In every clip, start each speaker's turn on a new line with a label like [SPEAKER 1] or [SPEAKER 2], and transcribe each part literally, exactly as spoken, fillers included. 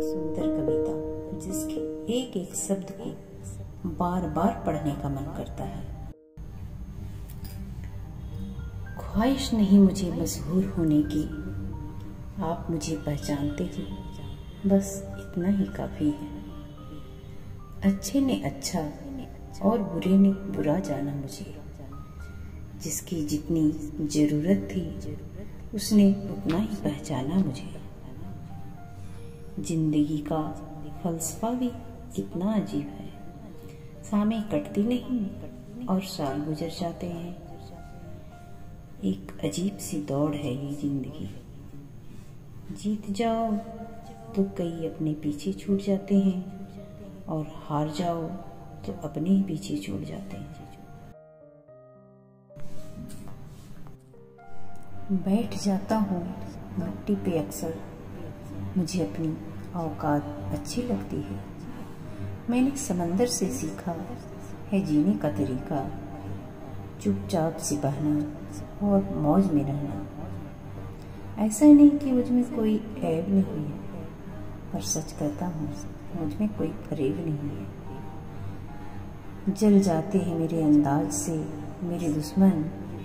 [SPEAKER 1] सुंदर कविता जिसके एक एक शब्द को बार बार पढ़ने का मन करता है। ख्वाहिश नहीं मुझे मशहूर होने की, आप मुझे पहचानते हो, बस इतना ही काफी है। अच्छे ने अच्छा और बुरे ने बुरा जाना मुझे, जिसकी जितनी जरूरत थी उसने उतना ही पहचाना मुझे। जिंदगी का फलसफा भी कितना अजीब है, सामें कटती नहीं और साल गुजर जाते हैं। एक अजीब सी दौड़ है ये जिंदगी, जीत जाओ तो कई अपने पीछे छूट जाते हैं और हार जाओ तो अपने ही पीछे छूट जाते हैं। बैठ जाता हूँ मिट्टी पे अक्सर, मुझे अपनी औकात अच्छी लगती है। मैंने समंदर से सीखा है जीने का तरीका, चुपचाप से बहना और मौज में रहना। ऐसा नहीं कि मुझ में कोई ऐब नहीं है, पर सच कहता हूँ मुझ में कोई फरेब नहीं है। जल जाते हैं मेरे अंदाज से मेरे दुश्मन,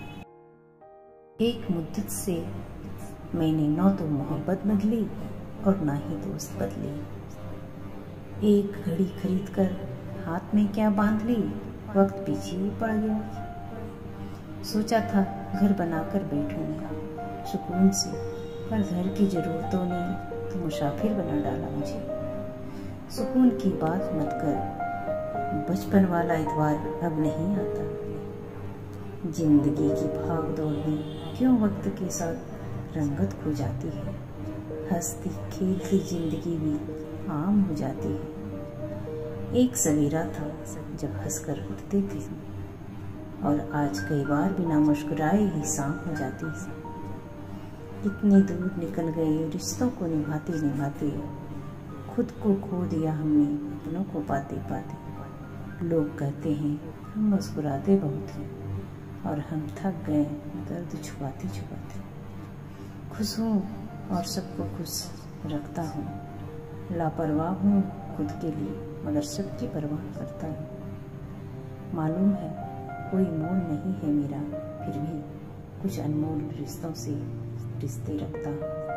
[SPEAKER 1] एक मुद्दत से मैंने न तो मोहब्बत बदली और ना ही दोस्त बदली। एक घड़ी खरीद कर हाथ में क्या बांध ली, वक्त पीछे ही पड़ गया। सोचा था घर बनाकर बैठूंगा सुकून से, पर घर की जरूरतों ने तो मुसाफिर बना डाला मुझे। सुकून की बात मत कर, बचपन वाला इतवार अब नहीं आता। जिंदगी की भाग दौड़ में क्यों वक्त के साथ रंगत खो जाती है, हंसती खेलती जिंदगी भी आम हो जाती है। एक सवेरा था जब हंसकर उठते थे और आज कई बार बिना मुस्कुराए ही शाम हो जाती है। इतनी दूर निकल गए रिश्तों को निभाते निभाते, खुद को खो दिया हमने अपनों को पाते पाते। लोग कहते हैं हम मुस्कुराते बहुत हैं और हम थक गए दर्द छुपाते छुपाते। खुश हूँ और सबको खुश रखता हूँ, लापरवाह हूँ खुद के लिए मगर सबकी परवाह करता हूँ। मालूम है कोई मोल नहीं है मेरा, फिर भी कुछ अनमोल रिश्तों से रिश्ते रखता हूँ।